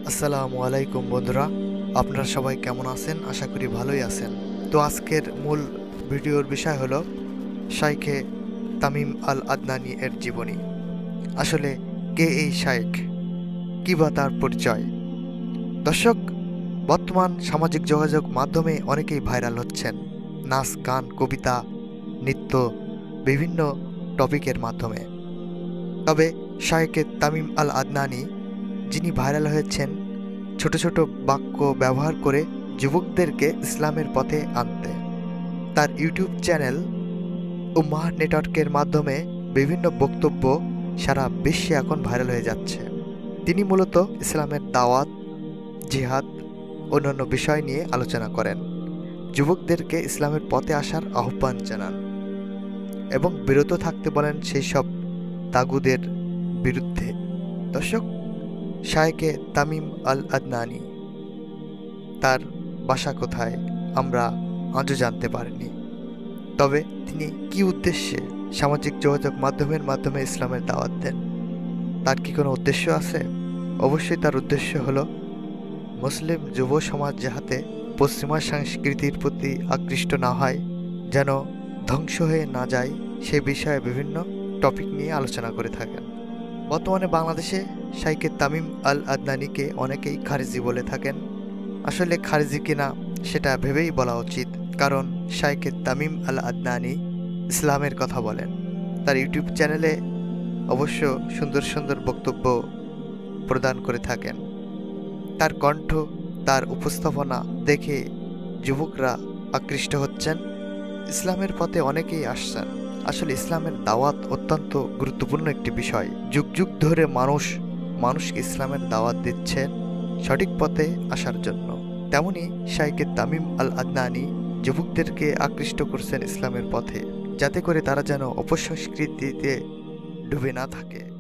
আসসালামু আলাইকুম বন্ধুরা, আপনারা সবাই কেমন আছেন? আশা করি ভালোই আছেন। তো আজকের মূল ভিডিওর বিষয় হলো শাইখে তামিম আল আদনানী এর জীবনী। আসলে কে এই শাইখ, কী বা তার পরিচয়? দর্শক, বর্তমান সামাজিক যোগাযোগ মাধ্যমে অনেকেই ভাইরাল হচ্ছেন নাচ, গান, কবিতা, নৃত্য, বিভিন্ন টপিকের মাধ্যমে। তবে শাইখে তামিম আল আদনানী, যিনি ভাইরাল হয়েছেন ছোট ছোট বাক্য ব্যবহার করে যুবকদেরকে ইসলামের পথে আনতে, তার ইউটিউব চ্যানেল উম্মাহ নেটওয়ার্কের মাধ্যমে বিভিন্ন বক্তব্য সারা বিশ্বে এখন ভাইরাল হয়ে যাচ্ছে। তিনি মূলত ইসলামের দাওয়াত, জিহাদ, অন্যান্য বিষয় নিয়ে আলোচনা করেন, যুবকদেরকে ইসলামের পথে আসার আহ্বান জানান এবং বিরত থাকতে বলেন সেই সব তাগুদের বিরুদ্ধে। দর্শক, শাইখে তামিম আল আদনানী, তার বাসা কোথায় আমরা আজও জানতে পারিনি। তবে তিনি কি উদ্দেশ্যে সামাজিক যোগাযোগ মাধ্যমে ইসলামের দাওয়াত দেন? তার কি কোনো উদ্দেশ্য আছে? অবশ্যই তার উদ্দেশ্য হলো মুসলিম যুব সমাজ যাহাতে পশ্চিমা সংস্কৃতির প্রতি আকৃষ্ট না হয়, যেন ধ্বংস হয়ে না যায়, সে বিষয়ে বিভিন্ন টপিক নিয়ে আলোচনা করে থাকেন। বর্তমানে বাংলাদেশে শাইখে তামিম আল আদনানীকে অনেকেই খারিজি বলে থাকেন। আসলে খারিজি কিনা সেটা ভেবেই বলা উচিত, কারণ শাইখে তামিম আল আদনানী ইসলামের কথা বলেন। তার ইউটিউব চ্যানেলে অবশ্য সুন্দর সুন্দর বক্তব্য প্রদান করে থাকেন। তার কণ্ঠ, তার উপস্থাপনা দেখে যুবকরা আকৃষ্ট হচ্ছেন, ইসলামের পথে অনেকেই আসছেন। আসলে ইসলামের দাওয়াত অত্যন্ত গুরুত্বপূর্ণ একটি বিষয়। যুগ যুগ ধরে মানুষকে ইসলামের দাওয়াত দিচ্ছেন সঠিক পথে আসার জন্য। তেমনি শাইখে তামিম আল আদনানী যুবকদেরকে আকৃষ্ট করছেন ইসলামের পথে, যাতে করে তারা যেন অপসংস্কৃতিতে ডুবে না থাকে।